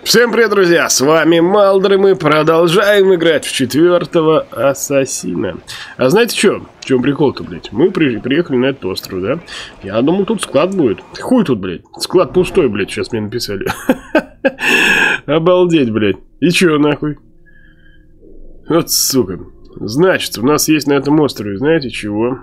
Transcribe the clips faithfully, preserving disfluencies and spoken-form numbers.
Всем привет, друзья! С вами Малдер, и мы продолжаем играть в четвертого Ассасина. А знаете что? В чем прикол-то, блядь? Мы при приехали на этот остров, да? Я думал, тут склад будет. Хуй тут, блядь. Склад пустой, блядь, сейчас мне написали. Обалдеть, блядь. И чё, нахуй? Вот сука. Значит, у нас есть на этом острове, знаете чего?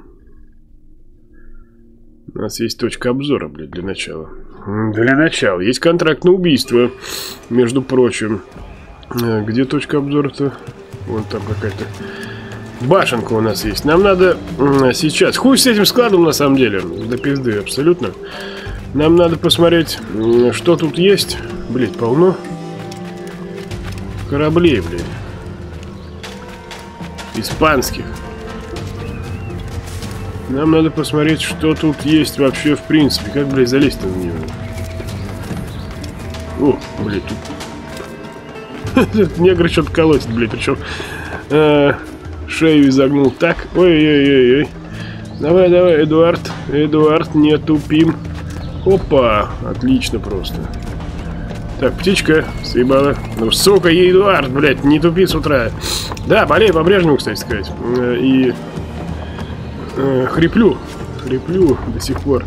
У нас есть точка обзора, блядь, для начала. Для начала. Есть контракт на убийство, между прочим. Где точка обзора-то? Вон там какая-то башенка у нас есть. Нам надо сейчас... Хуй с этим складом, на самом деле. До пизды, абсолютно. Нам надо посмотреть, что тут есть. Блядь, полно кораблей, блядь. Испанских. Нам надо посмотреть, что тут есть вообще в принципе. Как, блядь, залезть-то на нее? О, блядь, тут... Негр что-то колотит, блядь. Причем э, шею изогнул так. Ой-ой-ой-ой. Давай, давай, Эдуард. Эдуард, не тупим. Опа, отлично просто. Так, птичка съебала. Ну, сука, Эдуард, блядь, не тупи с утра. Да, болею по-прежнему, кстати сказать. И... Хриплю, хриплю до сих пор.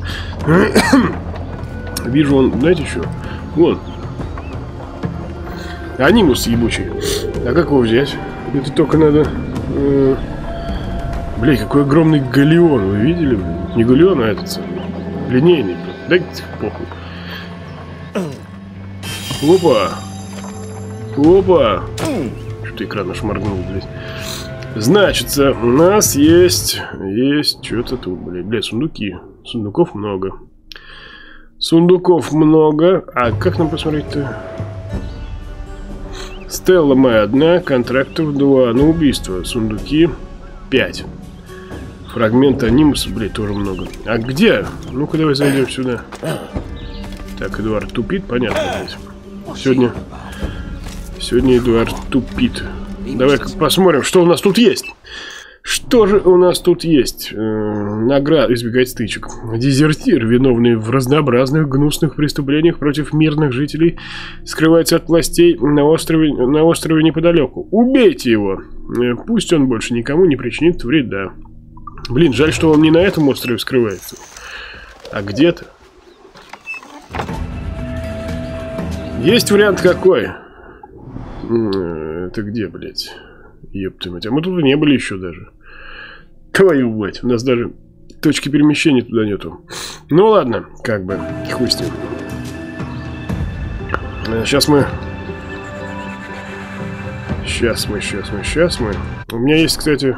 Вижу он, знаете что? Вон. Анимус ебучий. А как его взять? Это только надо... Э, Блин, какой огромный галеон. Вы видели? Блин? Не галеон, а этот линейный. Дайте похуй. Опа. Опа. Что-то экран наш моргнул, блядь. Значится, у нас есть... Есть что-то тут, блядь. Блядь, сундуки. Сундуков много. Сундуков много. А как нам посмотреть-то? Стелла моя одна. Контрактов два. На убийство. Сундуки пять. Фрагмент анимуса, блядь, тоже много. А где? Ну-ка, давай зайдем сюда. Так, Эдуард тупит, понятно, блядь. Сегодня... Сегодня Эдуард тупит. Давай-ка посмотрим, что у нас тут есть. Что же у нас тут есть? Награда, избегать стычек. Дезертир, виновный в разнообразных гнусных преступлениях против мирных жителей, скрывается от властей на острове, на острове неподалеку. Убейте его. Пусть он больше никому не причинит вреда. Блин, жаль, что он не на этом острове скрывается, а где-то. Есть вариант какой? Это где, блядь? Ёпта мать. А мы тут не были еще даже. Твою мать. У нас даже точки перемещения туда нету. Ну ладно, как бы. Хуй с ним. Сейчас мы... Сейчас мы, сейчас мы, сейчас мы. У меня есть, кстати...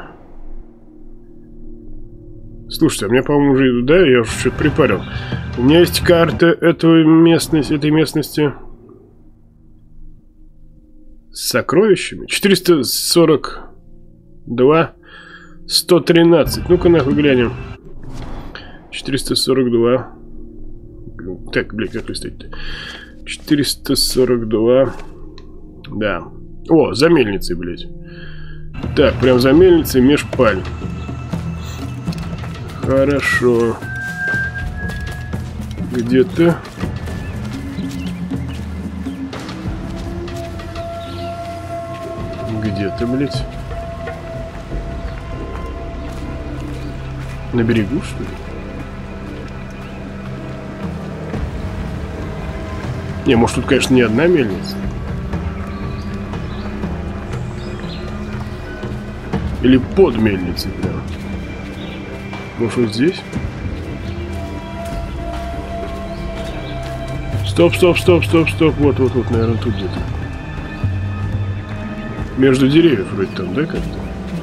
Слушайте, а у меня, по-моему, уже... Да, я уже что-то припарил. У меня есть карта этой местности, этой местности... С сокровищами. четыреста сорок два. сто тринадцать. Ну-ка нахуй глянем. четыреста сорок два. Так, блядь, как листать-то? четыреста сорок два. Да. О, за мельницей, блядь. Так, прям за мельницей межпаль. Хорошо. Где-то... Где-то, блядь. На берегу, что ли? Не, может тут, конечно, не одна мельница. Или под мельницей прям. Может, вот здесь? Стоп, стоп, стоп, стоп, стоп. Вот, вот, вот, наверное, тут где-то. Между деревьев вроде там, да, как-то?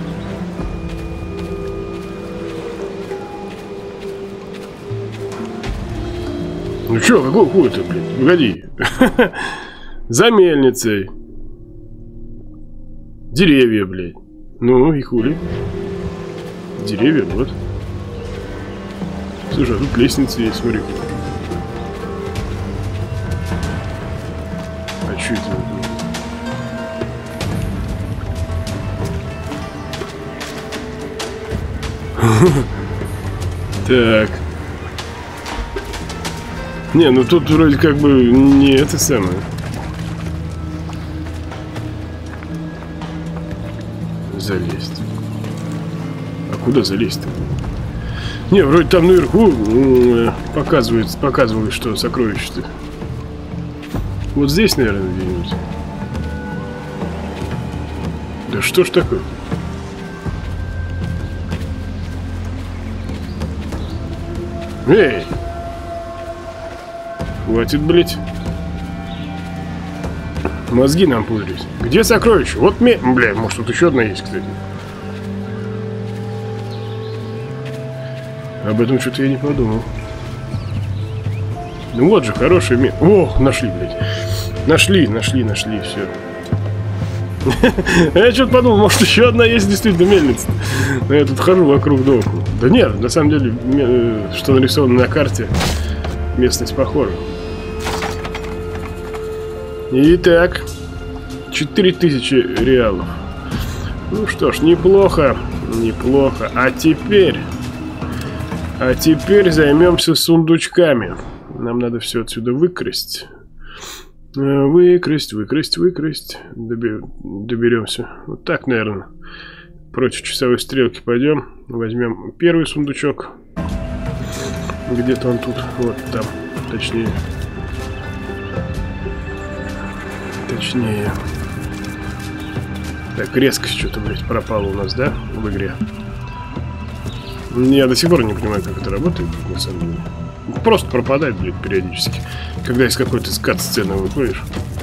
Ну чё, какой хуй-то, блядь? Погоди. За мельницей. Деревья, блядь. Ну, и хули? Деревья, вот. Слушай, а тут лестница есть, смотри. А чё это? Так. Не, ну тут вроде как бы не это самое. залезть. А куда залезть-то? Не, вроде там наверху показывает, показывает, что сокровище-то. Вот здесь, наверное, где-нибудь. Да что ж такое? Эй! Хватит, блять. Мозги нам пудрить. Где сокровище? Вот мне... Бля, может тут еще одна есть, кстати. Об этом что-то я не подумал. Ну вот же, хороший мир. О, нашли, блядь. Нашли, нашли, нашли, все. Я что-то подумал, может еще одна есть действительно мельница. Но я тут хожу вокруг дома. Да нет, на самом деле, что нарисовано на карте, местность похожа. Итак, четыре тысячи реалов. Ну что ж, неплохо, неплохо. А теперь... А теперь займемся сундучками. Нам надо все отсюда выкрасть. Выкрасть, выкрасть, выкрасть. Доби... Доберемся. Вот так, наверное. Против часовой стрелки пойдем. Возьмем первый сундучок. Где-то он тут. Вот там. Точнее. Точнее. Так, резкость что-то, блядь, пропала у нас, да? В игре. Я до сих пор не понимаю, как это работает, на самом деле. Просто пропадает, блядь, периодически. Когда из какой-то скат-сцены выходишь.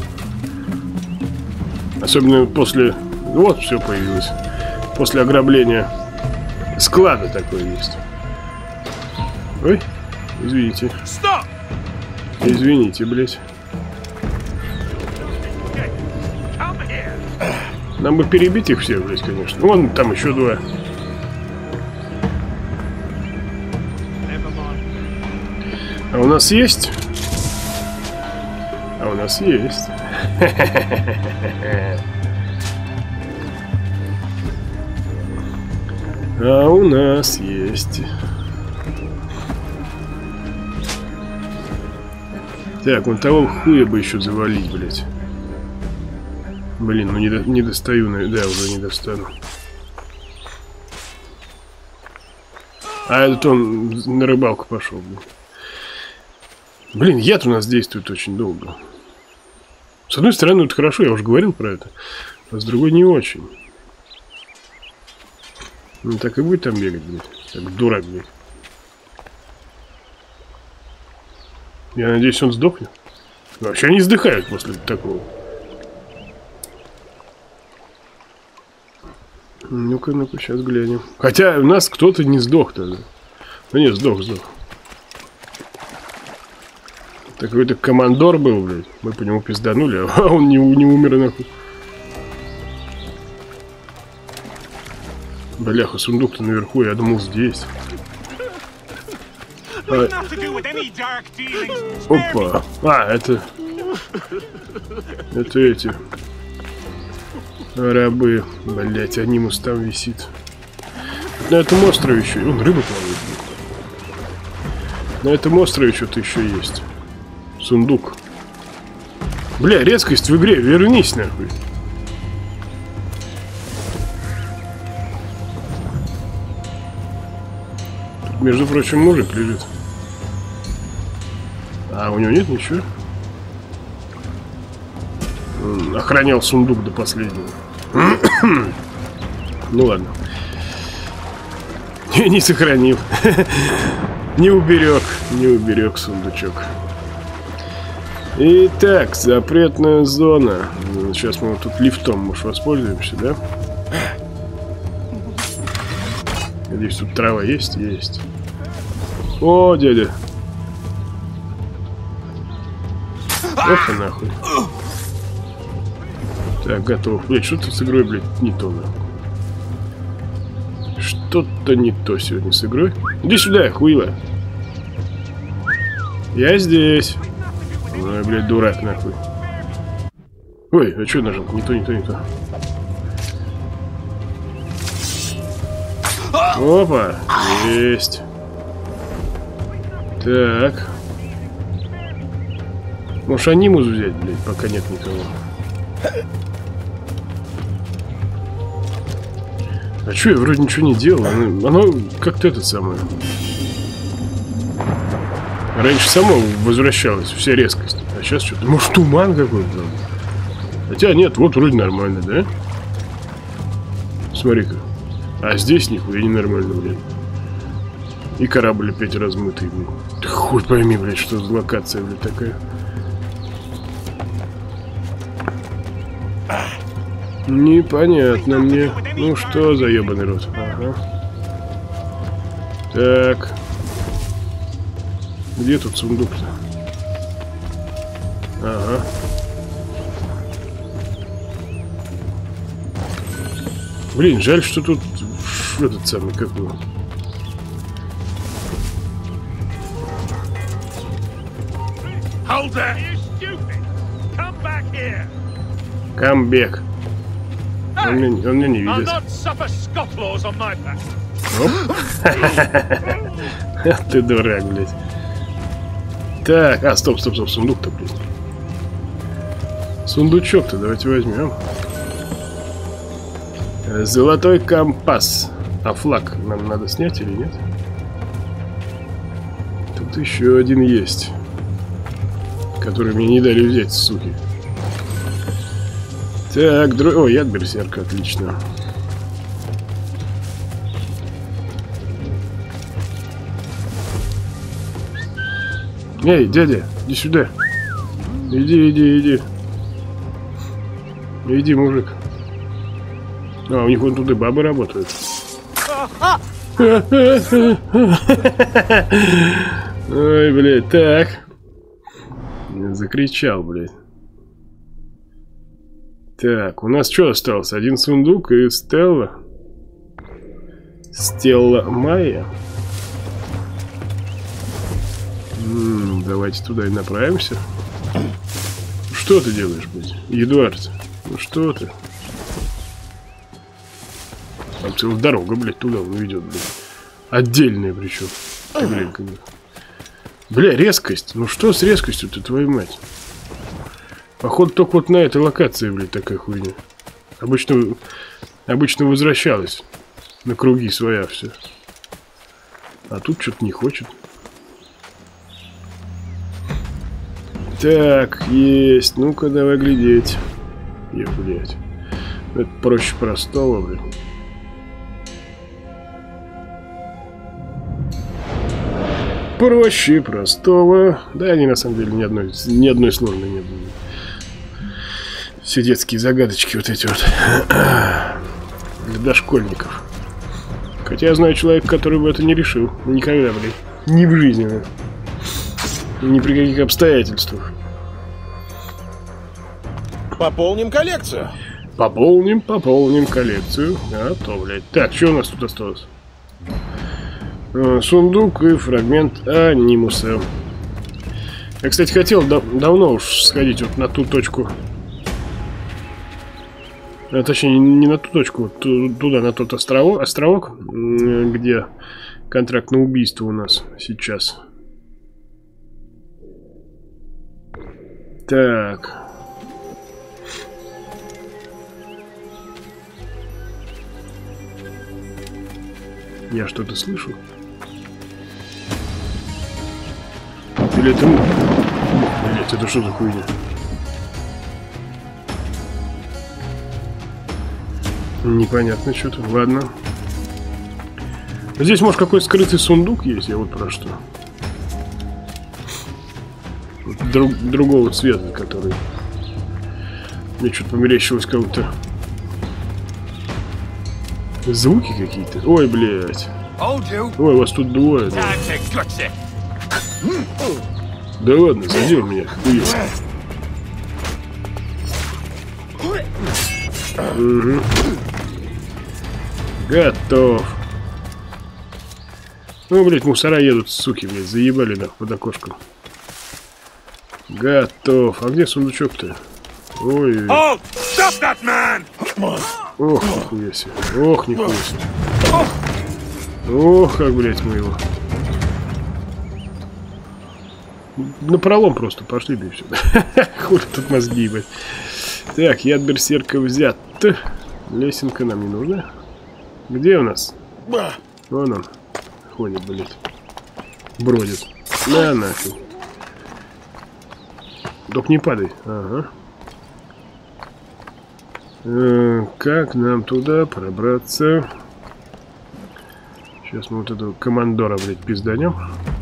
Особенно после... Вот, все появилось. После ограбления склада такое есть. Ой, извините. Извините, блядь. Нам бы перебить их всех, блядь, конечно. Вон там еще два. А у нас есть? А у нас есть. А у нас есть. Так, вон того хуя бы еще завалить, блядь. Блин, ну не, до, не достаю, да, уже не достану. А этот он на рыбалку пошел, блин. Блин, яд у нас действует очень долго. С одной стороны, это хорошо, я уже говорил про это. А с другой не очень. Ну так и будет там бегать, блядь. Как дурак, блядь. Я надеюсь, он сдохнет. Вообще они сдыхают после такого. Ну-ка, ну-ка, сейчас глянем. Хотя у нас кто-то не сдох тогда. Ну нет, сдох, сдох. Какой-то командор был, блядь. Мы по нему пизданули, а он не, не умер, нахуй. Бляха, сундук-то наверху, я думал, здесь. А... Опа. А, это... Это эти... Рабы. Блять, анимус там висит. На этом острове еще... Он рыба плавает. На этом острове что-то еще есть. Сундук. Бля, резкость в игре, вернись нахуй. Тут, между прочим, мужик лежит. А у него нет ничего. Он охранял сундук до последнего. Ну ладно. Не сохранил. Не уберег. Не уберег сундучок. Итак, запретная зона. Сейчас мы вот тут лифтом, может, воспользуемся, да? Надеюсь, тут трава есть? Есть. О, дядя. Ох, нахуй. Так, готов. Блять, что-то с игрой, блядь, не то, нахуй. Что-то не то сегодня с игрой. Иди сюда, хуила. Я здесь. Ой, блядь, дурак, нахуй. Ой, а что нажал? Не то, не то, не то. Опа, есть. Так. Может, анимус взять, блядь, пока нет никого. А что, я вроде ничего не делал. Оно, оно как-то это самое. Раньше само возвращалось, вся резкость. А сейчас что-то... Может, туман какой-то? Хотя нет, вот вроде нормально, да? Смотри-ка. А здесь нихуя не нормально, блин. И корабль опять размытый, блин. Ты хуй пойми, блядь, что за локация, блядь, такая. Непонятно мне. Ну что за ебаный рот? Ага. Так. Где тут сундук-то? Ага. Блин, жаль, что тут этот самый, как бы... Камбек. Он меня, он меня не видит. Ты дурак, блядь. Так, а, стоп, стоп, стоп, сундук-то, блядь. Сундучок-то давайте возьмем. Золотой компас. А флаг нам надо снять или нет? Тут еще один есть, который мне не дали взять, суки. Так, дру... О, яд берсерка, отлично. Эй, дядя, иди сюда. Иди, иди, иди. Иди, мужик. А, у них вон туда бабы работают. Ой, блядь, так. Закричал, блядь. Так, у нас что осталось? Один сундук и Стелла. Стелла Майя. М-м, давайте туда и направимся. Что ты делаешь, блядь? Эдуард, ну что ты? Там целая дорога, блядь, туда он ведет, блядь. Отдельная причем. Блин, как... Бля, резкость. Ну что с резкостью-то, твою мать? Походу, только вот на этой локации, блядь, такая хуйня. Обычно, обычно возвращалась на круги своя все. А тут что-то не хочет. Так, есть. Ну-ка, давай глядеть. Е, блядь. Это проще простого, блядь. Проще простого. Да, они на самом деле ни одной, ни одной сложной не было. Все детские загадочки вот эти вот. Для дошкольников. Хотя я знаю человека, который бы это не решил. Никогда, блин. Ни в жизни. Блин. Ни при каких обстоятельствах. Пополним коллекцию. Пополним, пополним коллекцию. А то, блядь. Так, что у нас тут осталось? Сундук и фрагмент анимуса. Я, кстати, хотел да давно уж сходить вот на ту точку. А, точнее, не на ту точку, туда, на тот островок, островок, где контракт на убийство у нас сейчас. Так. Я что-то слышу? Или это... Блять, это что за хуйня? Непонятно что-то. Ладно. Здесь, может, какой-то скрытый сундук есть? Я вот про что. Друг, другого цвета, который... Мне что-то померещилось как-то. Звуки какие-то. Ой, блядь. Ой, вас тут двое. Да, да ладно, задел меня. Угу. Готов. Ну, блядь, мусора едут, суки, блядь, заебали нахуй под окошком. Готов. А где сундучок-то? Ой. Ох, нихуя себе. Ох, нихуя себе. Ох, как, блядь, мы его. Напролом просто пошли, да и все. Хуй тут мозги, блядь. Так, яд берсерка взят. Лесенка нам не нужна. Где у нас? Вон он. Ходит, блядь. Бродит. На нахуй. Только не падай. Ага. Э, как нам туда пробраться? Сейчас мы вот этого командора, блядь, пизданем.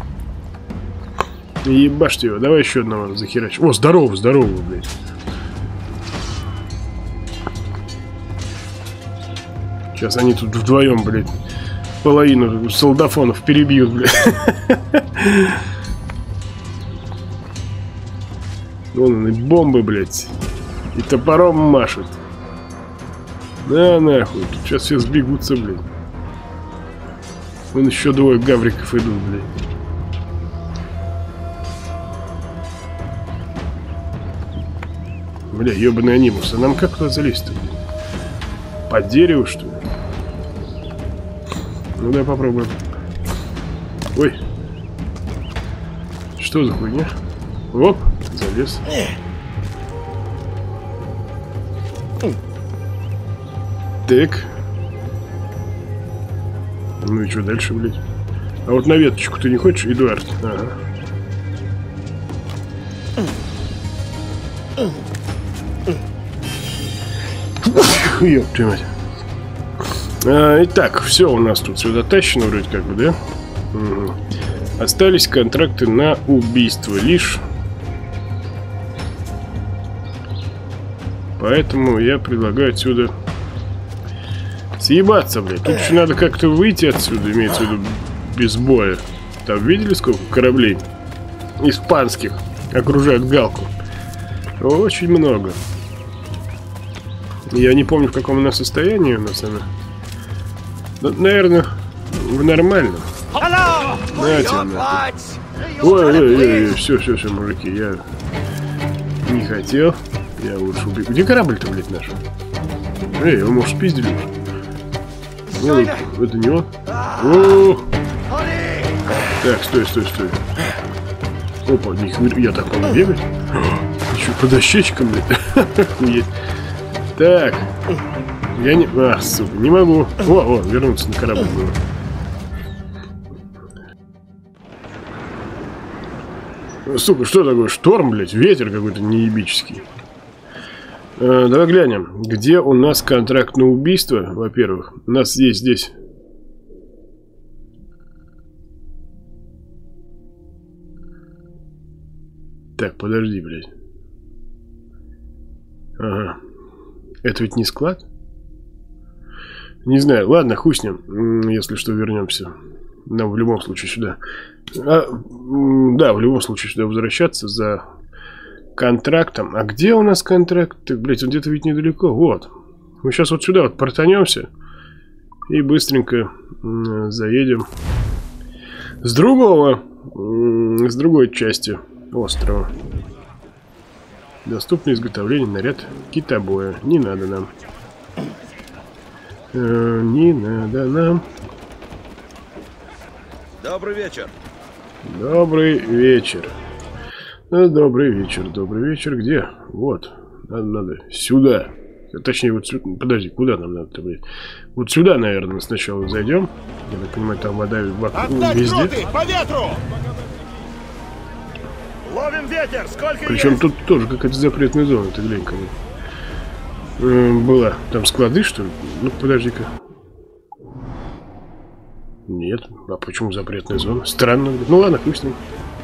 Ебашьте его. Давай еще одного захерачим. О, здорово, здорово, блядь. Сейчас они тут вдвоем, блядь, половину солдафонов перебьют, блядь. Вон он и бомбы, блядь. И топором машет. Да нахуй. Тут сейчас все сбегутся, блядь. Вон еще двое гавриков идут, блядь. Бля, ебаный анимус. А нам как туда залезть-то, блядь? По дереву, что ли? Ну, давай попробуем. Ой. Что за хуйня? Оп, залез. Так. Ну и что дальше, блядь? А вот на веточку ты не хочешь, Эдуард? Ага. Ёб твою мать. А, итак, все у нас тут сюда тащено вроде как бы, да? Угу. Остались контракты на убийство лишь. Поэтому я предлагаю отсюда съебаться, блядь. Тут еще надо как-то выйти отсюда, имеется в виду без боя. Там видели, сколько кораблей испанских окружают Галку? Очень много. Я не помню, в каком она состоянии у нас она. Ну, наверное, в нормальном. Знаете, ой, ой, ой, ой, все, все, все, мужики, я не хотел. Я лучше убью. Где корабль-то, блядь, наш? Эй, его, может, спиздили уже? Ну, это не он. О! Так, стой, стой, стой. Опа, я так могу бегать? Еще по дощечкам, блядь. Охуеть. Так. Я не... А, сука, не могу. О, о, вернуться на корабль было. Сука, что такое? Шторм, блядь, ветер какой-то неебический. А, давай глянем, где у нас контракт на убийство, во-первых. У нас есть здесь. Так, подожди, блядь. Ага. Это ведь не склад? Не знаю, ладно, хуй с ним. Если что, вернемся. Нам в любом случае сюда. А, да, в любом случае сюда возвращаться за контрактом. А где у нас контракт? Так, блядь, он где-то ведь недалеко. Вот. Мы сейчас вот сюда вот портанемся. И быстренько заедем с другого, с другой части острова. Доступно изготовление наряд китобоя. Не надо нам. Э, не надо нам. Добрый вечер. Добрый вечер. Добрый вечер, добрый вечер. Где? Вот. Надо, надо. Сюда. Точнее, вот сюда. Подожди, куда нам надо-то, блядь? Вот сюда, наверное, сначала зайдем. Я так понимаю, там вода везде. Дроты, по ветру! Ловим ветер! Сколько Причем есть? тут тоже какая-то запретная зона. Ты глянь-ка. Э, была. Там склады, что ли? Ну, подожди-ка. Нет. А почему запретная зона? Странно. Ну ладно, хуй с ним.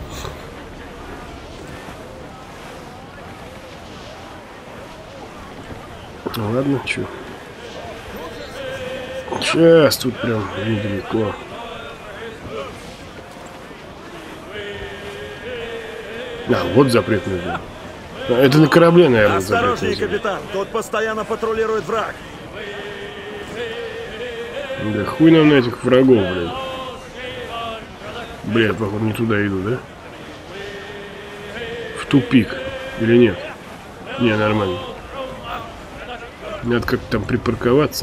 Ну ладно, чё. Сейчас тут прям недалеко. А, вот запретная зона. А, это на корабле, наверное, Осторожнее, запретная зона. капитан. Тут постоянно патрулирует враг. Да хуй нам на этих врагов, блядь. Блядь, походу не туда иду, да? В тупик. Или нет? Не, нормально. Надо как-то там припарковаться.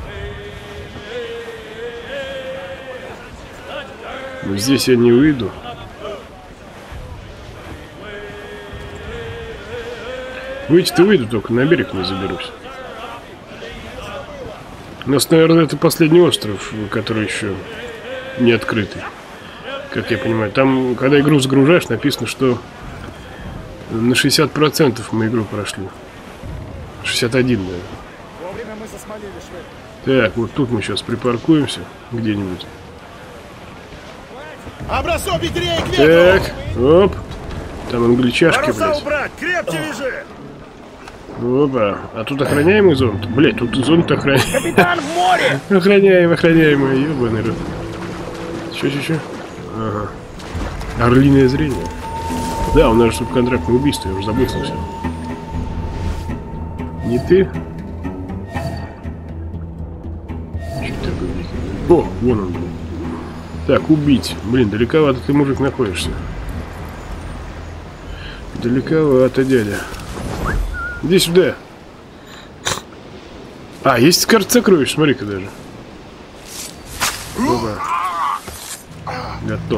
Но здесь я не выйду. Выйти-то выйду, только на берег не заберусь. У нас, наверное, это последний остров, который еще не открытый. Как я понимаю. Там, когда игру загружаешь, написано, что на шестьдесят процентов мы игру прошли. шестьдесят один, наверное. Вовремя мы засмолили швы. Так, вот тут мы сейчас припаркуемся где-нибудь. Образцов батареи к ветру! Так, оп. Там англичашки, Паруса блядь. убрать! Крепче вяжи! Опа. А тут охраняемый зонт? Блядь, тут зонт охраняемый. Капитан в море! Охраняем, охраняемый, ебаный рот. Че, че, че? Ага. Орлиное зрение. Да, у нас же субконтрактное убийство, я уже забыл совсем. Не ты? Че такое? О, вон он, блин. Так, убить. Блин, далековато ты, мужик, находишься. Далековато, дядя. Иди сюда. А, есть карта сокровищ, смотри-ка даже. Опа. Готов.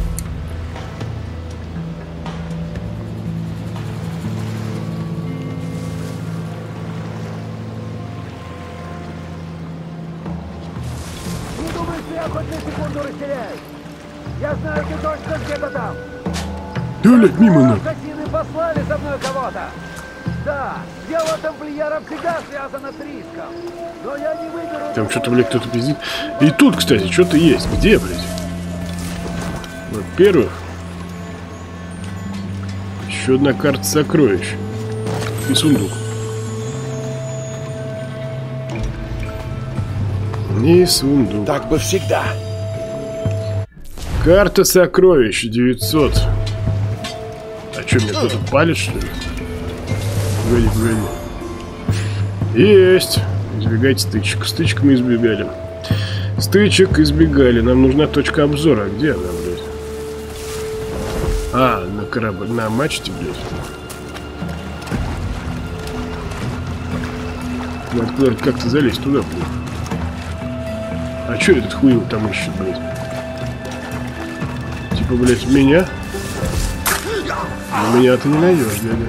Не думай, что я хоть на секунду растеряюсь. Я знаю, ты точно где-то там. Да, блядь, мимо на. Ассасины послали за мной кого-то. Да, дело тамплиеров всегда связано с риском. Но я не выберу... Там что-то, блядь, кто-то пиздит. И тут, кстати, что-то есть. Где, блядь? Во-первых, еще одна карта сокровищ. И сундук. И сундук. Так бы всегда. Карта сокровищ девятьсот. А что, мне кто-то палит, что ли? Погоди, погоди. Есть. Избегать стычек. Стычек мы избегали. Стычек избегали. Нам нужна точка обзора. Где она, блядь? А, на корабль, на мачте, блядь. Надо куда-то как-то залезть туда, блядь. А чё этот хуй там ищет, блядь? Типа, блядь, меня? Но меня ты не найдешь, дядя.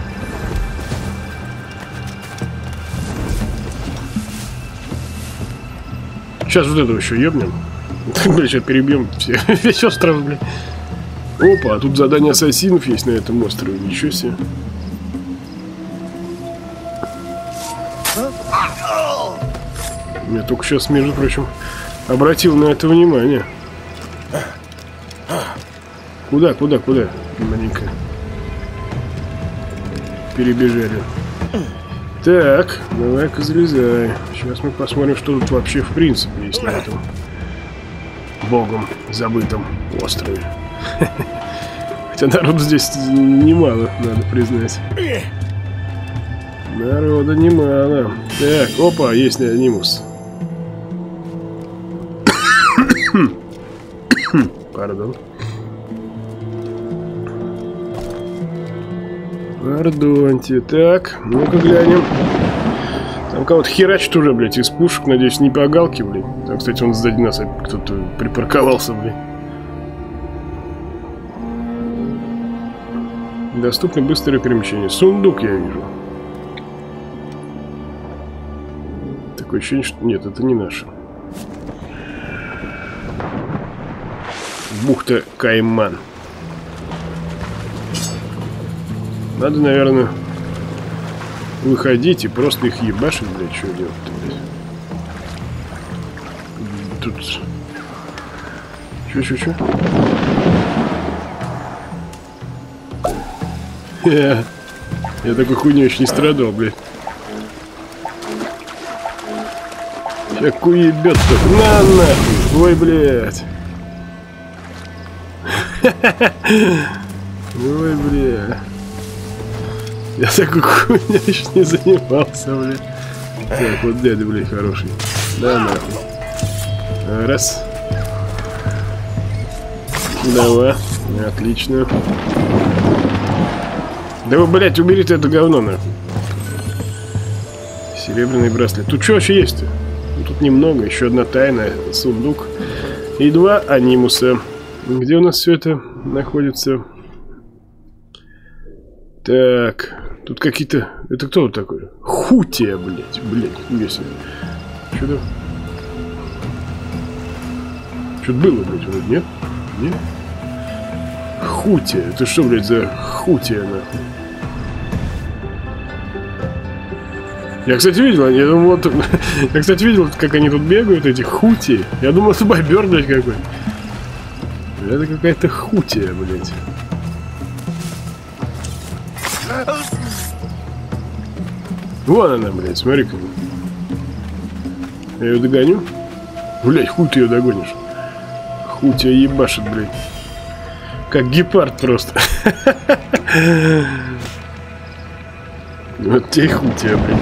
Сейчас вот этого еще ебнем. Блядь, сейчас перебьем все. Весь остров, блядь. Опа, а тут задание ассасинов есть на этом острове. Ничего себе. Я только сейчас, между прочим, обратил на это внимание. Куда, куда, куда? Маленько. Перебежали. Так, давай-ка залезай. Сейчас мы посмотрим, что тут вообще в принципе есть на этом богом забытом острове. Хотя народу здесь немало, надо признать. Народа немало. Так, опа, есть неонимус. Пардон. Пардоньте. Так, ну-ка глянем. Там кого-то херачит уже, блядь, из пушек. Надеюсь, не по галке, блядь. Там, кстати, он сзади нас кто-то припарковался, блядь. Доступно быстрое перемещение. Сундук я вижу. Такое ощущение, что... Нет, это не наше. Бухта Кайман. Надо, наверное, выходить и просто их ебашить, блядь, что делать-то, блядь. Тут... Чё-чё-чё? Я... Я такой хуйней еще не страдал, блядь. Как уебет так. На нахуй. Ой, блядь. Ой, бля. Я такой хуйня еще не занимался, бля. Так, вот дядя, блядь, хороший. Да, нахуй. Раз. Два. Отлично. Да вы, блядь, убери ты это говно, нахуй. Серебряный браслет. Тут что вообще есть-то? Ну, тут немного. Еще одна тайна. Сундук. И два анимуса. Где у нас все это находится? Так. Тут какие-то... Это кто вот такой? Хутия, блядь. Блядь, весело. что-то... Что-то было, блядь, вроде, нет? Нет? Хутия. Это что, блядь, за хутия, нахуй? Я, кстати, видел, я думал, вот... Я, кстати, видел, как они тут бегают, эти хутии. Я думал, это бобер, блядь, какой. Это какая-то хутия, блядь. Вон она, блядь, смотри-ка. Я ее догоню? Блядь, хуй ты ее догонишь. Хутия ебашит, блядь. Как гепард просто. Вот тебе хутия, блядь.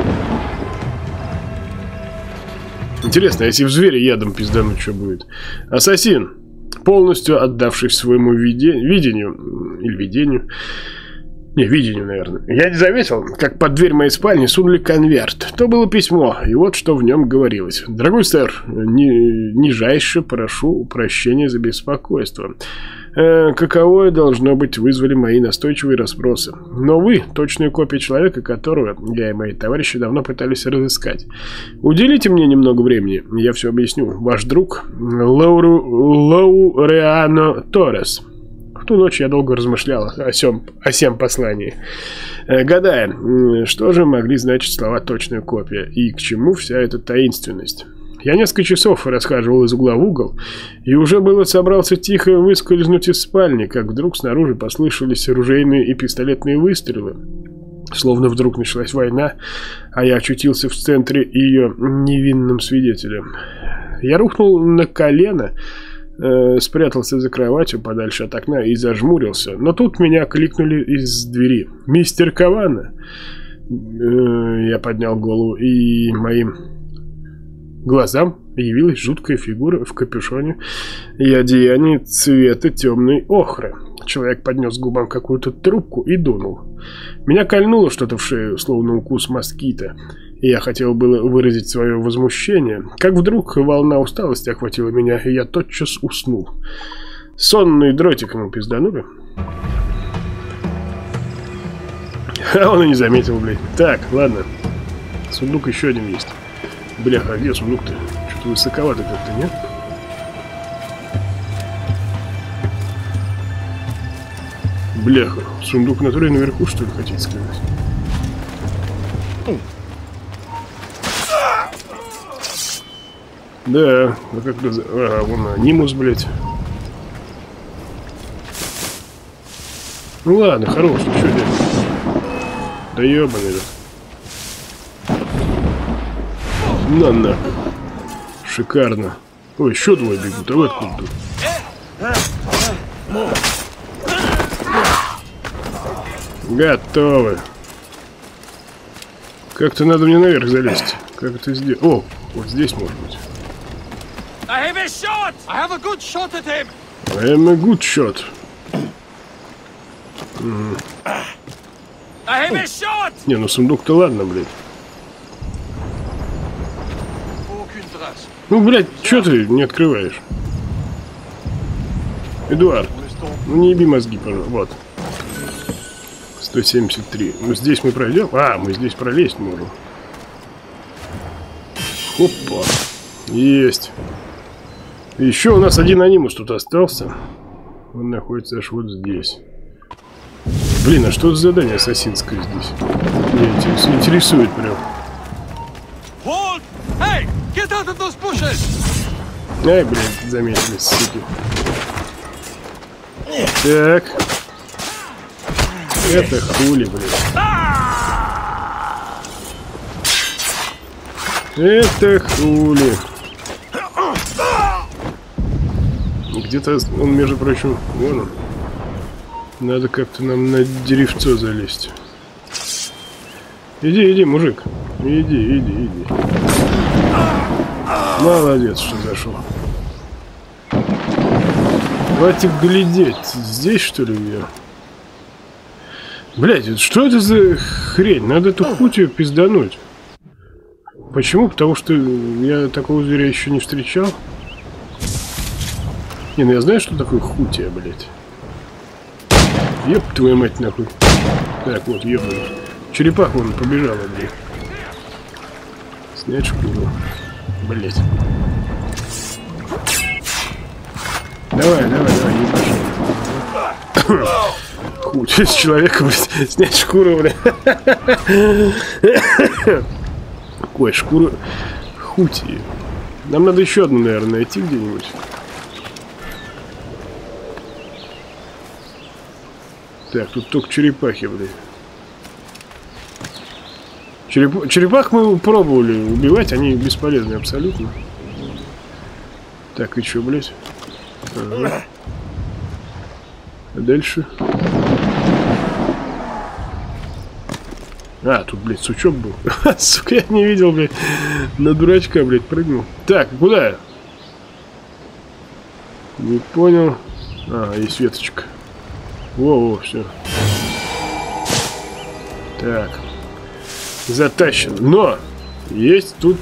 Интересно, если в зверя ядом пиздануть, что будет? Ассасин, полностью отдавшись своему виде... видению, или видению, не, видению, наверное, я не заметил, как под дверь моей спальни сунули конверт. То было письмо, и вот что в нем говорилось. Дорогой сэр, ни... нижайше прошу прощения за беспокойство. Э, каковое, должно быть, вызвали мои настойчивые расспросы. Но вы — точная копия человека, которого я и мои товарищи давно пытались разыскать. Уделите мне немного времени, я все объясню. Ваш друг Лауру... Лауреано Торрес. В ту ночь я долго размышлял о сём, о сем послании, э, гадая, что же могли значить слова «точная копия» и к чему вся эта таинственность. Я несколько часов расхаживал из угла в угол, и уже было собрался тихо выскользнуть из спальни, как вдруг снаружи послышались оружейные и пистолетные выстрелы. Словно вдруг началась война, а я очутился в центре ее невинным свидетелем. Я рухнул на колено, э, спрятался за кроватью подальше от окна и зажмурился. Но тут меня кликнули из двери. «Мистер Кавана!» э, Я поднял голову, и моим глазам явилась жуткая фигура в капюшоне и одеянии цвета темной охры. Человек поднес к губам какую-то трубку и дунул. Меня кольнуло что-то в шею, словно укус москита, и я хотел было выразить свое возмущение, как вдруг волна усталости охватила меня, и я тотчас уснул. Сонный дротик ему пизданули. А он и не заметил, блядь. Так, ладно. Сундук еще один есть. Бляха, а где сундук-то? Что-то высоковато как-то, нет? Бляха, сундук на туре наверху, что ли, хотите сказать? Да, ну как раз... А, вон анимус, блядь. Ну ладно, хорош, ну что делать? Да ебаный этот. На нахуй. Шикарно. Ой, еще двое бегут, а вы откуда тут? Готовы. Как-то надо мне наверх залезть. Как это сделать? О, вот здесь может быть. I have a shot! I have a good shot at him! I am a good shot. Mm. I have a shot! Не, ну сундук-то ладно, блядь. Ну, блядь, что ты не открываешь? Эдуард, ну не еби мозги, пожалуйста. Вот. сто семьдесят три. Ну, здесь мы пройдем. А, мы здесь пролезть можем. Опа. Есть. Еще у нас один анимус тут остался. Он находится аж вот здесь. Блин, а что за задание ассасинское здесь? Меня интересует прям. Ай, блин, заметили, суки. Так. Это хули, блин. Это хули. Где-то он, между прочим, вон он. Надо как-то нам на деревцо залезть. Иди, иди, мужик. Иди, иди, иди. Молодец, что зашел. Давайте глядеть. Здесь, что ли, я? Блять, что это за хрень? Надо эту хутию пиздануть. Почему? Потому что я такого зверя еще не встречал. Не, ну я знаю, что такое хутия, блять. Еб твою мать, нахуй. Так, вот, ебаный. Черепаха вон побежала, блядь. Снять шкуру. Блять. Давай, давай, давай, не пошли. Хуй, с человека, блядь, снять шкуру, блядь. Ой, шкуру. Хути. Нам надо еще одну, наверное, найти где-нибудь. Так, тут только черепахи, блядь. Череп... Черепах мы пробовали убивать, они бесполезны абсолютно. Так, и что, блядь? Ага. А дальше? А, тут, блядь, сучок был. Сука, я не видел, блядь. На дурачка, блядь, прыгнул. Так, куда? Не понял. А, есть веточка. Во-во, все. Так. Затащен. Но! Есть тут...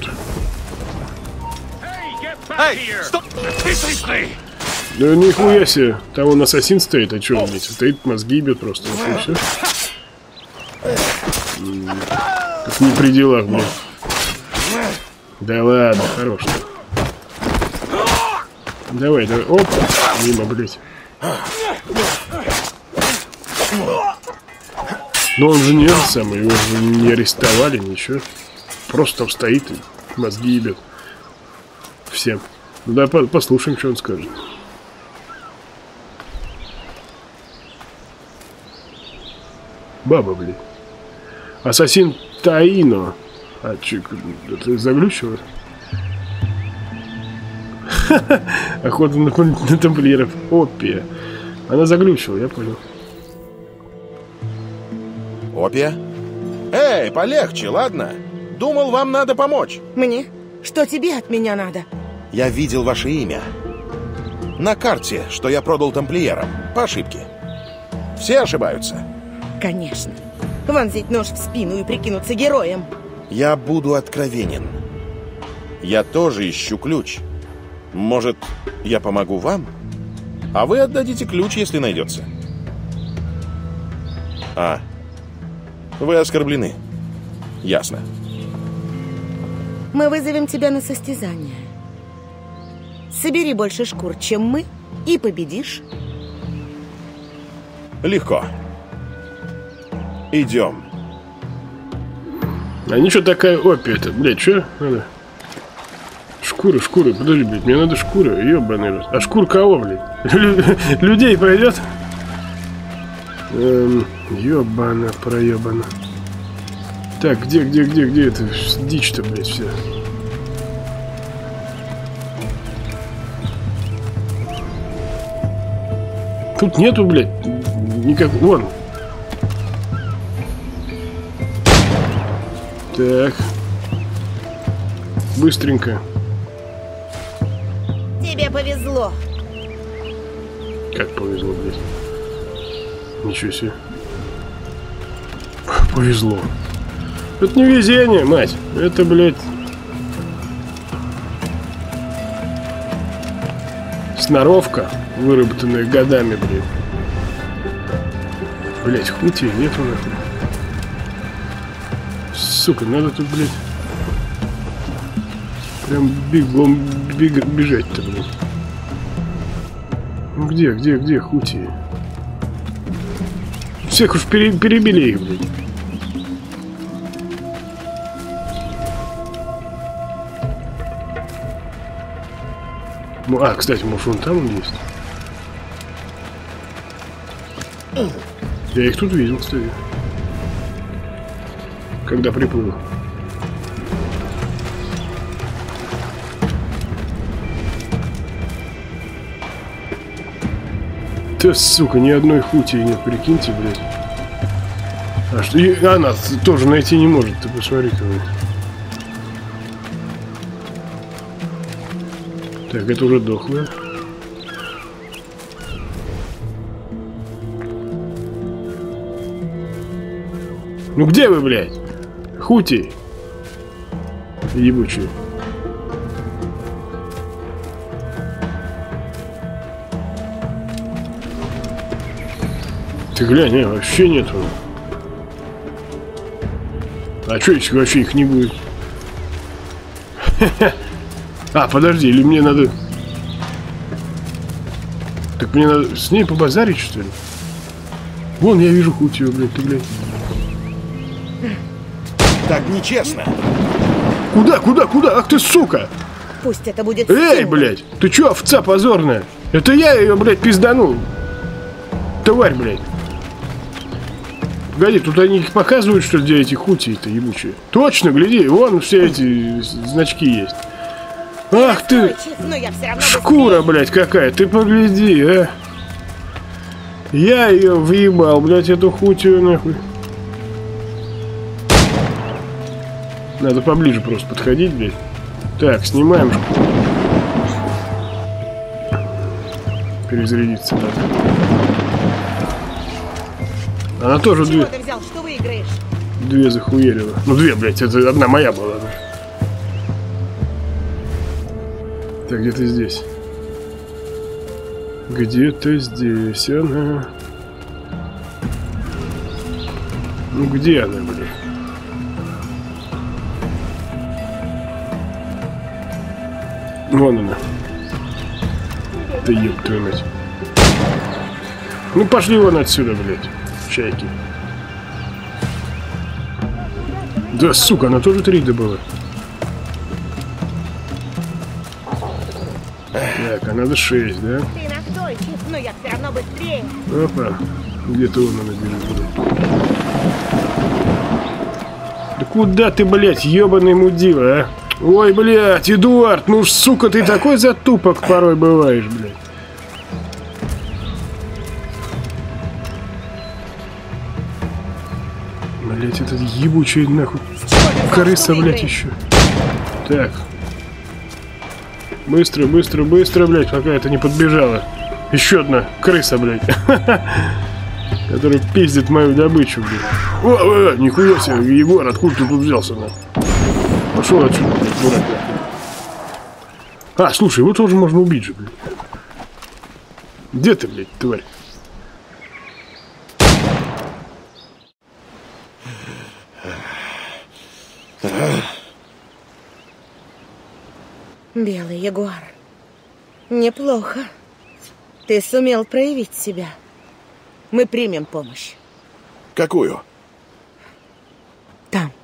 Эй, стоп! Да нихуя себе. Там он ассасин стоит, а что, блядь? Стоит, мозги ебет просто. Вот и все. Как не при делах, блядь. Да ладно, хорош. Давай, давай. Оп! Мимо, блядь. Но он же не самый, его же не арестовали, ничего. Просто там стоит и мозги ебет. Всем. Ну да, послушаем, что он скажет. Баба, блин. Ассасин Таино. А че, это заглючило? Охота на, на тамплиеров. Опия. Она заглючила, я понял. Опия? Эй, полегче, ладно? Думал, вам надо помочь. Мне? Что тебе от меня надо? Я видел ваше имя. На карте, что я продал тамплиерам. По ошибке. Все ошибаются. Конечно. Вонзить нож в спину и прикинуться героем. Я буду откровенен. Я тоже ищу ключ. Может, я помогу вам? А вы отдадите ключ, если найдется. А, вы оскорблены. Ясно. Мы вызовем тебя на состязание. Собери больше шкур, чем мы, и победишь. Легко. Идем. А ничего такая опия-то, блядь, что надо? Шкура, шкура, подожди, блядь, мне надо шкура, ёбаный рот. А шкур кого, блядь? Людей пройдет? Эм, ёбана, проёбана. Так, где, где, где, где это дичь-то, блядь, вся? Тут нету, блядь, никак... Вон. Так. Быстренько. Тебе повезло. Как повезло, блядь. Ничего себе. Повезло. Это не везение, мать. Это, блядь... сноровка, выработанная годами, блядь. Блядь, хути нету, нахуй. Сука, надо тут, блядь, прям бегом бег, бежать-то, блядь. Ну где, где, где хути? Всех уж пере, перебили их, блядь. Ну, а, кстати, может, вон там он есть? Я их тут видел, кстати. Когда приплыл. Да, сука, ни одной хути нет, прикиньте, блядь. А что? И она тоже найти не может, ты посмотри-ка. Так, это уже дохлое. Ну где вы, блядь? Хути ебучие. Ты глянь, не, вообще нету. А что, если вообще их не будет? А, подожди, или мне надо... Так мне надо с ней побазарить, что ли? Вон, я вижу Хутию, блядь, ты, блядь. Так нечестно. Куда, куда, куда? Ах ты, сука! Пусть это будет... Эй, стимул. блядь, ты чё, овца позорная? Это я ее, блядь, пизданул. Тварь, блядь. Погоди, тут они их показывают, что ли, где эти Хутии-то ебучие? Точно, гляди, вон все эти значки есть. Ах ты! Но я все равно Шкура, блядь, какая, ты погляди, а. Я ее въебал, блядь, эту Хутию, нахуй. Надо поближе просто подходить, блядь. Так, снимаем шкуру. Перезарядиться надо. Она тоже Чего две, ты взял, что выиграешь? две захуерила. Ну, две, блядь, это одна моя была. Так, где-то здесь. Где-то здесь она. Ну, где она, блядь? Вон она. Да ёб твою мать. Ну, пошли вон отсюда, блядь. Чайки. Да, сука, она тоже три добыла. Так, а надо шесть, да? Ты настойчив, но я все равно быстрее. Опа. Где-то он она бежит. Да куда ты, блядь, ёбаный мудила, а? Ой, блядь, Эдуард, ну ж, сука, ты такой затупок порой бываешь, блядь. Блядь, этот ебучий нахуй крыса, блядь, еще. Так. Быстро, быстро, быстро, блядь, пока это не подбежала. Еще одна крыса, блядь. Которая пиздит мою добычу, блядь. О, о, о, нихуя себе, Егор, откуда ты тут взялся, нахуй? Пошел отсюда, блядь, дурак. А, слушай, его тоже можно убить же, блядь. Где ты, блядь, тварь? Белый ягуар. Неплохо. Ты сумел проявить себя. Мы примем помощь. Какую? Там.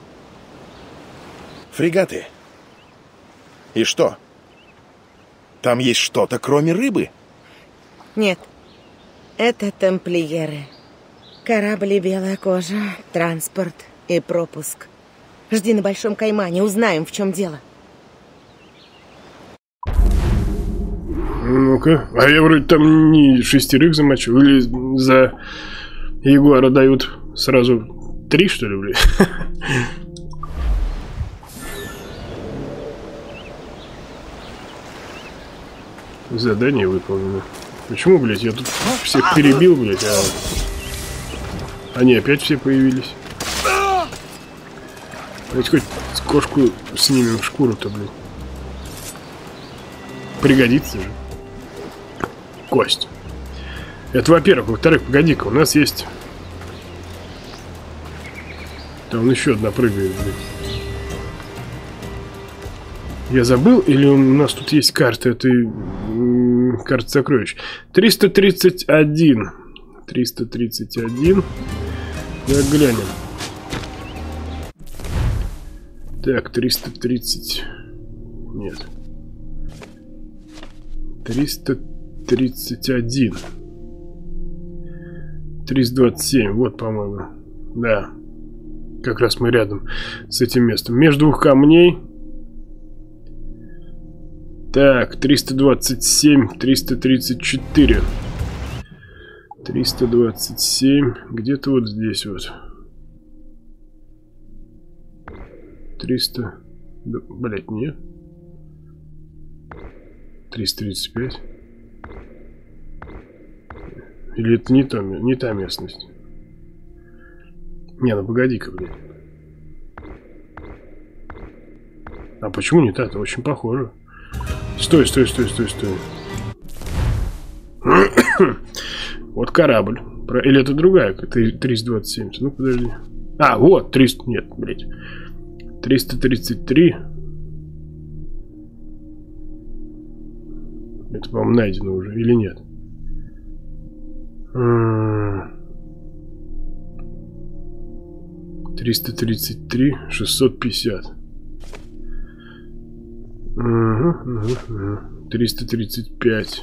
Фрегаты. И что? Там есть что-то, кроме рыбы? Нет. Это тамплиеры. Корабли, белая кожа, транспорт и пропуск. Жди на Большом Каймане, узнаем, в чем дело. Ну-ка. А я вроде там не шестерых замочил. Или за Ягуара дают сразу три, что ли, блядь? Задание выполнено. Почему, блядь, я тут всех перебил, блядь, а они опять все появились? Давайте хоть кошку снимем, шкуру-то, блядь. Пригодится же. Кость. Это во-первых. Во-вторых, погоди-ка, у нас есть... Там еще одна прыгает, блядь. Я забыл, или у нас тут есть карта этой... Карта сокровищ. триста тридцать один. триста тридцать один. Так, глянем. Так, триста тридцать... Нет. триста тридцать один. триста двадцать семь. Вот, по-моему. Да. Как раз мы рядом с этим местом. Между двух камней. Так, триста двадцать семь, триста тридцать четыре. триста двадцать семь. Где-то вот здесь вот. триста... Да, блять, нет. триста тридцать пять. Или это не, то, не та местность? Не, ну погоди-ка, блядь. А почему не та? Это очень похоже. Стой, стой, стой, стой, стой. Вот корабль. Или это другая? триста двадцать семь. Ну, подожди. А, вот, триста... Нет, блядь. триста тридцать три. Это, по-моему, найдено уже, или нет? триста тридцать три, шестьсот пятьдесят. Угу, угу, угу. триста тридцать пять.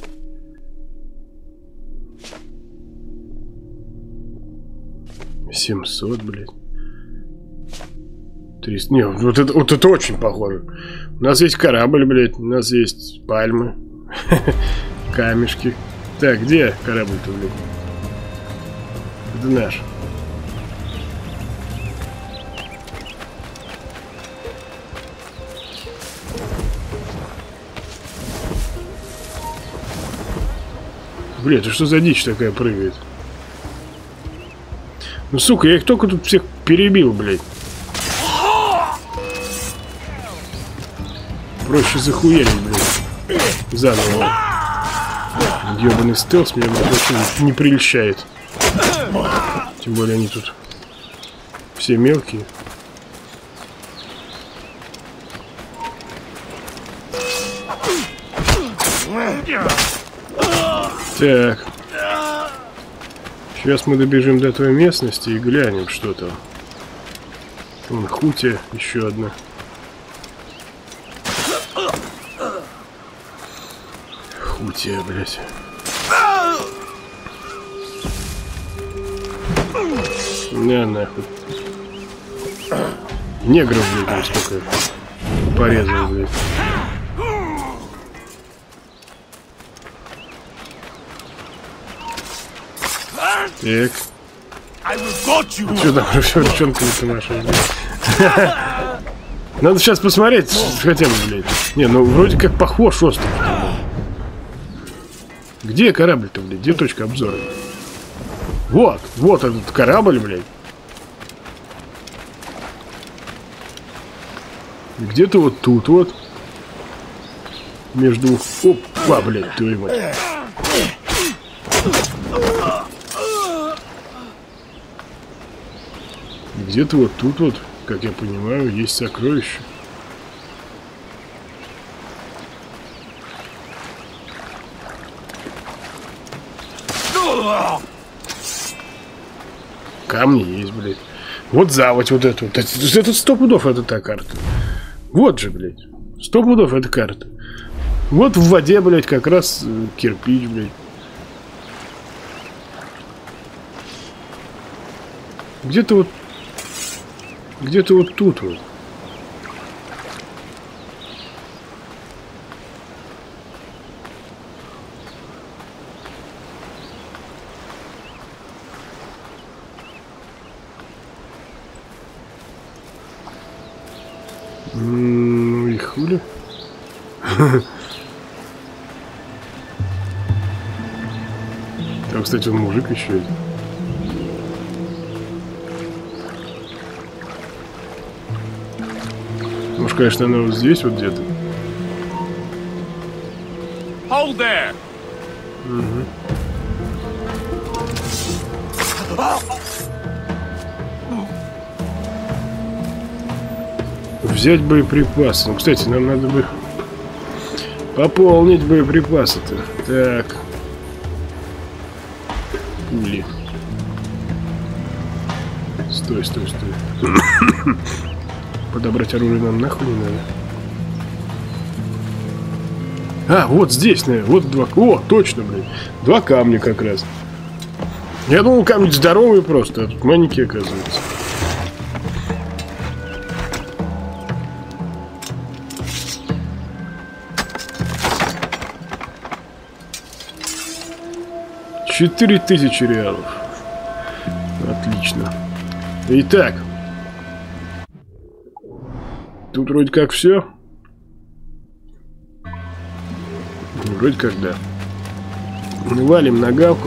семьсот, блядь. триста. Не, вот это, вот это очень похоже. У нас есть корабль, блядь. У нас есть пальмы. Камешки. Так, где корабль-то, блядь? Это наш. Блядь, это что за дичь такая прыгает? Ну, сука, я их только тут всех перебил, блядь. Проще захуярить, блядь. Заново. Ёбаный стелс меня вообще не прельщает. Тем более они тут все мелкие. Так. Сейчас мы добежим до той местности и глянем, что там. Вон хутия, еще одна. Хутия, блядь. На нахуй. Негров, блядь, столько порезал, блядь. Так. Что там, ручонками-то машешь? Надо сейчас посмотреть хотя бы, блядь. Не, ну вроде как похож остров. Где корабль-то, блядь? Где точка обзора? Вот, вот этот корабль, блядь. Где-то вот тут вот. Между... Опа, блядь, твою мать. Где-то вот тут вот, как я понимаю, есть сокровище. Камни есть, блядь. Вот заводь вот эту. Это, это сто пудов это та карта. Вот же, блядь. Сто пудов это карта. Вот в воде, блядь, как раз э, кирпич, блядь. Где-то вот... Где-то вот тут вот. Ну и хули. Там, кстати, он мужик еще есть. Может, конечно, она вот здесь вот где-то. Hold there. Угу. Взять боеприпасы. Ну, кстати, нам надо бы пополнить боеприпасы-то. Так. Пули. Стой, стой, стой. Подобрать оружие нам нахуй не надо. А, вот здесь, наверное. Вот два... О, точно, блин. Два камня как раз. Я думал, камни здоровые просто, а тут маленькие, оказывается. Четыре тысячи реалов. Отлично. Итак. Тут вроде как все. Вроде как да. Валим на галку.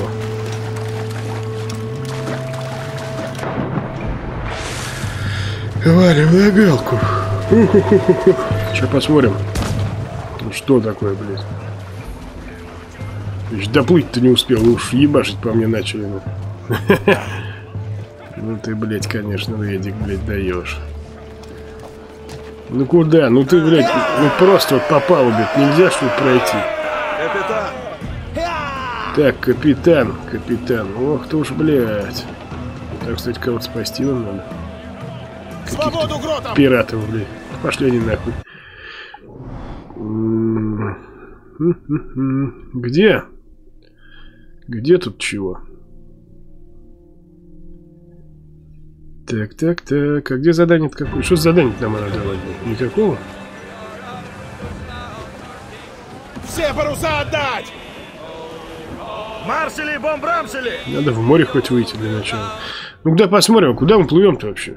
Валим на галку. Сейчас посмотрим. Что такое, блядь. Доплыть-то не успел, уж ебашить по мне начали. Ну ты, блядь, конечно, Эдик, блядь, даешь. Ну куда? Ну ты, блядь, ну просто вот по палубе нельзя что-то пройти. Капитан! Так, капитан, капитан. Ох ты уж, блядь. Так, кстати, кого-то спасти нам надо. Свободу гротам! Пиратов, блядь. Пошли они нахуй. Где? Где тут чего? Так, так, так. А где задание какое? Что задание нам надо давать? Никакого? Все паруса отдать! Маршали, бомбрамшали! Надо в море хоть выйти для начала. Ну куда посмотрим, куда мы плывем-то вообще?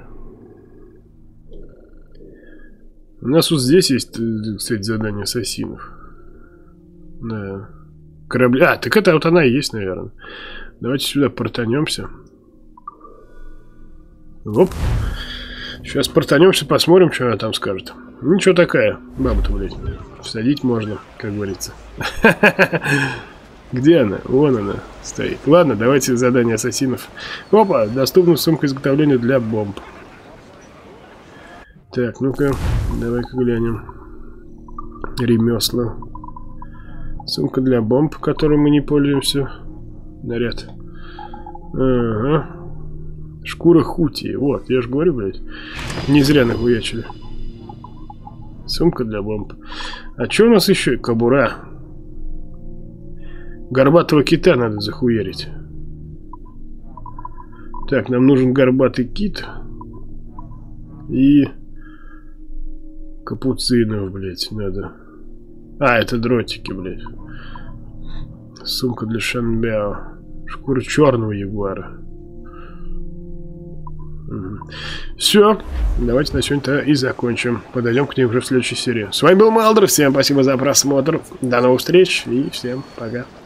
У нас вот здесь есть, кстати, задание ассасинов. Да. Корабли. А, так это вот она и есть, наверное. Давайте сюда портанемся. Оп. Сейчас портанемся, посмотрим, что она там скажет. Ничего такая. Баба-то, блядь. Всадить можно, как говорится. Где она? Вон она стоит. Ладно, давайте задание ассасинов. Опа, доступна сумка изготовления для бомб. Так, ну-ка, давай-ка глянем. Ремесла. Сумка для бомб, которой мы не пользуемся. Наряд. Ага. Шкура хутии. Вот, я же говорю, блядь. Не зря нахуячили. Сумка для бомб. А что у нас еще? Кобура. Горбатого кита надо захуярить. Так, нам нужен горбатый кит. И... капуцинов, блядь, надо. А, это дротики, блядь. Сумка для Шанбяо. Шкура черного ягуара. Угу. Все. Давайте на сегодня-то и закончим. Подойдем к ней уже в следующей серии. С вами был Малдер. Всем спасибо за просмотр. До новых встреч. И всем пока.